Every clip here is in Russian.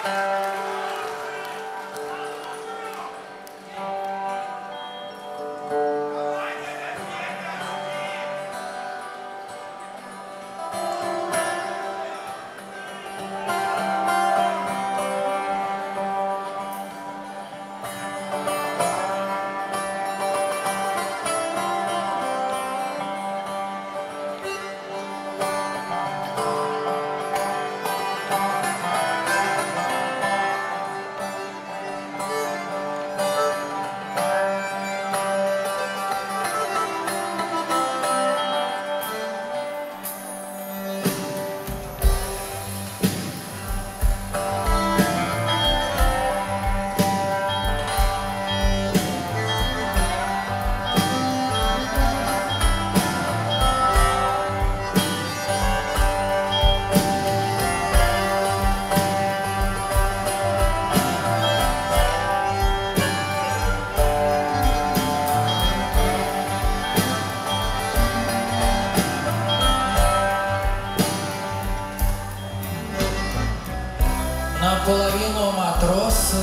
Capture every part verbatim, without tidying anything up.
Наполовину матросы,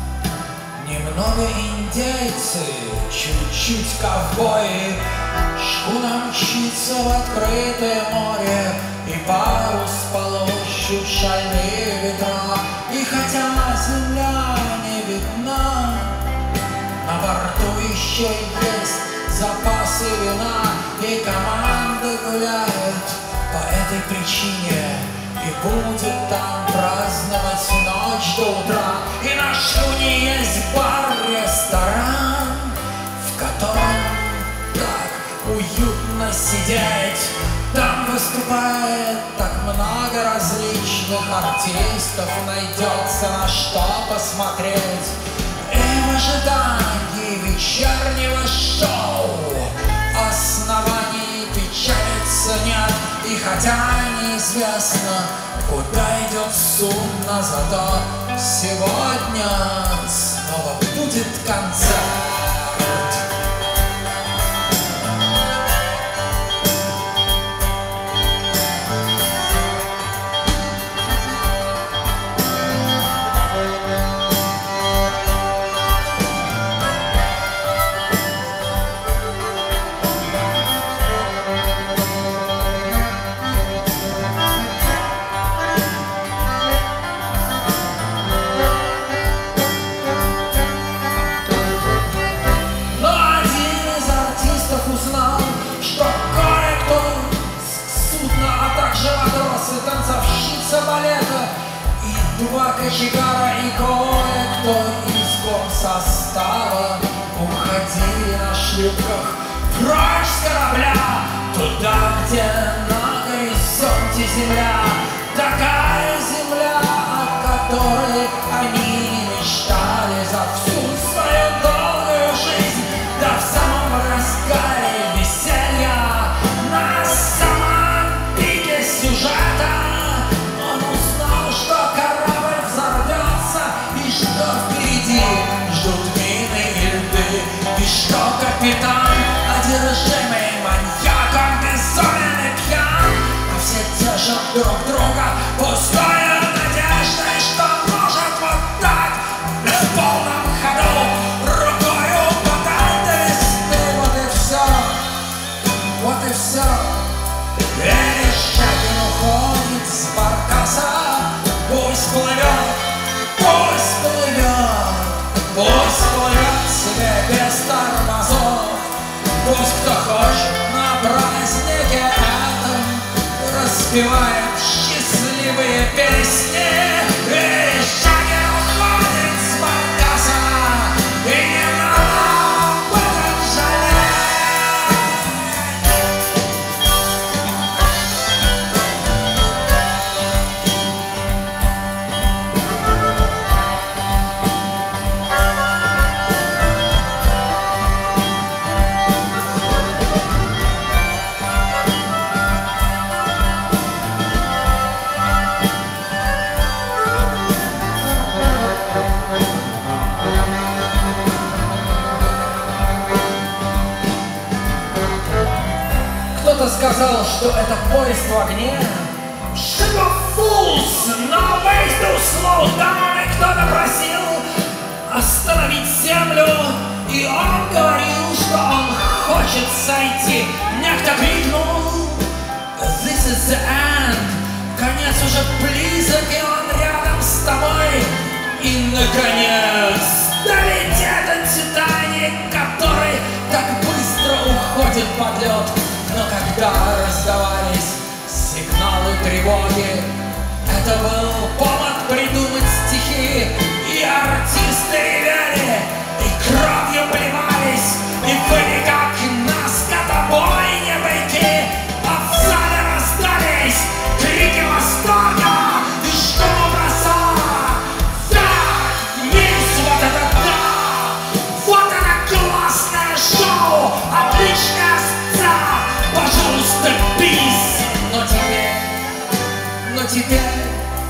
немного индейцы, чуть-чуть ковбои. Шхуна мчится в открытое море, и парус полощут шальные ветра. И хотя земля не видна, на борту еще есть запасы вина, и команды гуляют по этой причине. И будет там праздновать ночь до утра. И на шхуне есть бар-ресторан, в котором так уютно сидеть. Там выступает так много различных артистов, найдется на что посмотреть. И в ожидании вечернего шоу оснований печалиться нет. И хотя неизвестно, куда идет судно, зато сегодня снова будет концерт. Танцовщица балета и два кочегара, и кое-кто из комсостава уходили на шлюпках прочь с корабля, туда, где на горизонте земля, такая земля, о которой они мечтали за всю свою долгую жизнь. Да в самом разгаре веселья, на самом пике сюжета, он узнал, что корабль взорвется, и что впереди ждут мины и льды, и что капитан, одержимый маньяком, безумен и пьян, а все тешат друг друга пустой надеждой, что может вот так в полном ходу рукою подать до весны. Вот и все, вот и все. Верещагин уходит с баркаса, пусть плывет, пусть плывет, пусть плывет себе без тормозов. Пусть кто хочет на празднике этом распевает счастливые песни. Верещагин уходит с баркаса, и не надо об этом жалеть. Кто-то сказал, что это поезд в огне. Ship of fools, no ways to slow down. хочет сойти. Некто крикнул: This is the end. Конец уже близок, и он рядом с тобой. И, наконец, долетит Титаник, который так быстро уходит под лед. Но когда раздавались сигналы тревоги, это был повод придумать стихи. И артисты ревели, и кровью плевались, и были как на скотобойне быки. А в зале раздались крики восторга и шум броса. Да, есть вот это да, вот это классное шоу, отличная сцена, пожалуйста, бис. Но теперь, но теперь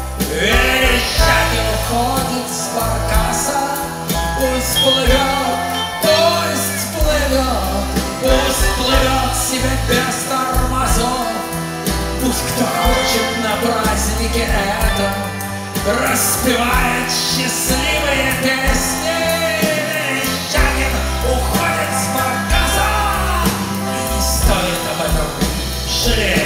Верещагин уходит с баркаса. Пусть плывет, пусть плывет, пусть плывет себе без тормозов. Пусть кто хочет на празднике этом распевает счастливые песни. Верещагин уходит с баркаса, и не стоит об этом жалеть.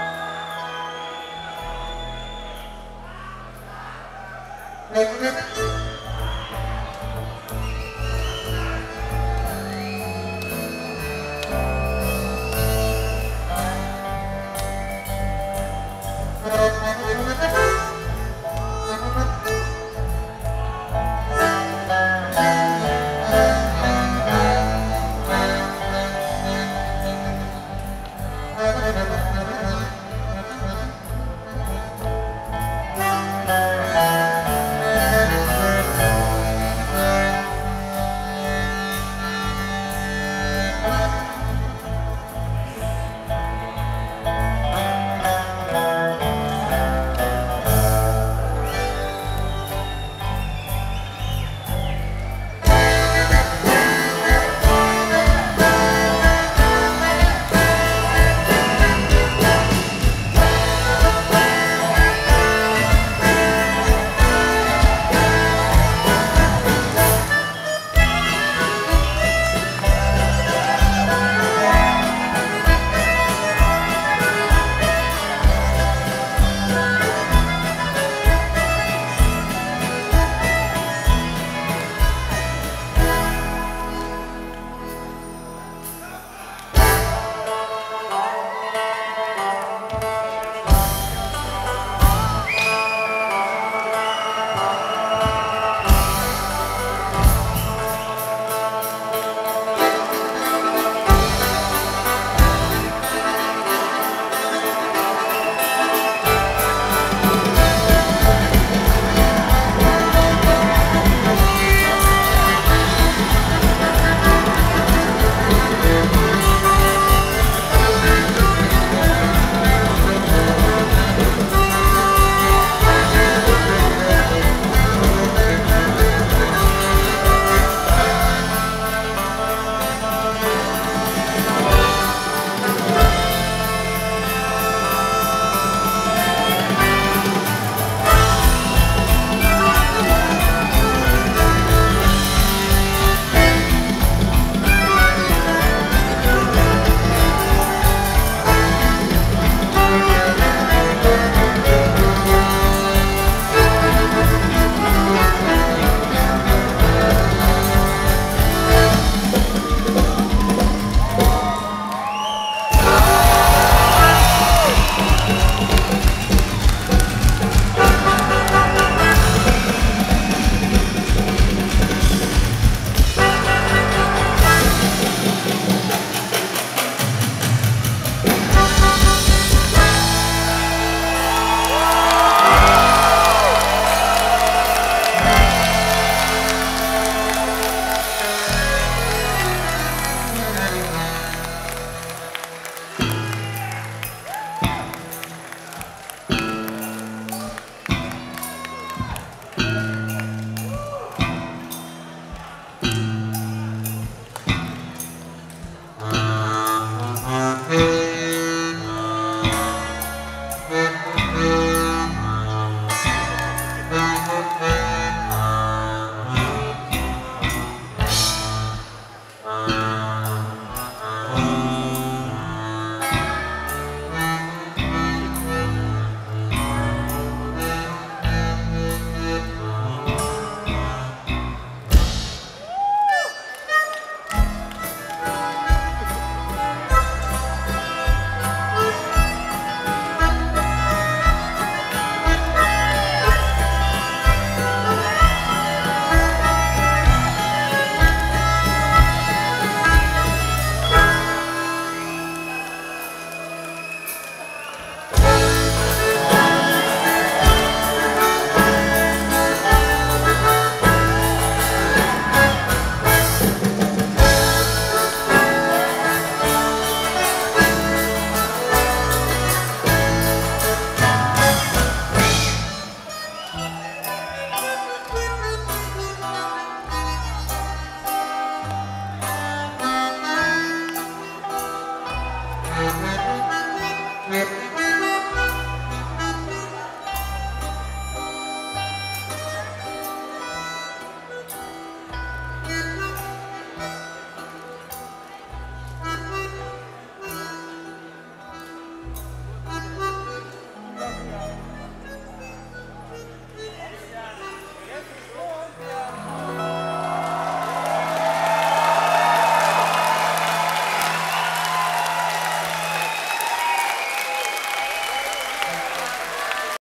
Thank you.